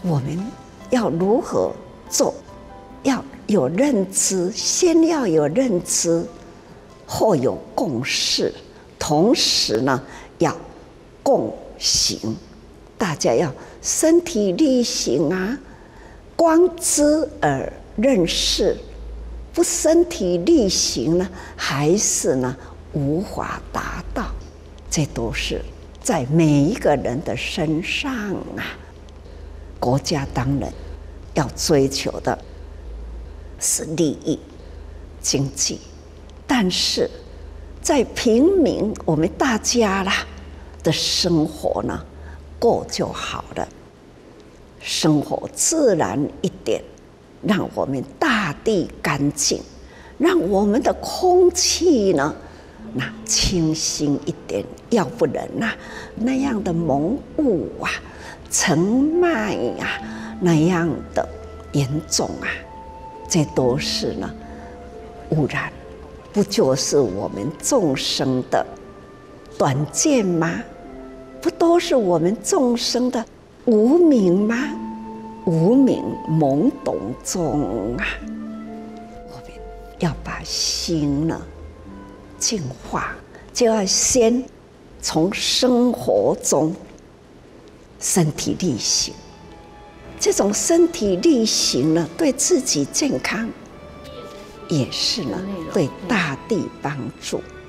我们要如何做？要有认知，先要有认知，后有共识，同时呢要共行。大家要身体力行啊！光知而认识，不身体力行呢，还是呢无法达到。这都是在每一个人的身上啊。国家当然要追求的是利益、经济，但是在平民我们大家啦的生活呢，过就好了，生活自然一点，让我们大地干净，让我们的空气呢那清新一点，要不然那样的蒙雾啊、尘霾啊，那样的严重啊，这都是呢污染，不就是我们众生的短见吗？不都是我们众生的无明吗？无明懵懂中啊，我们要把心呢净化，就要先从生活中身体力行。这种身体力行呢，对自己健康也是呢，对大地帮助。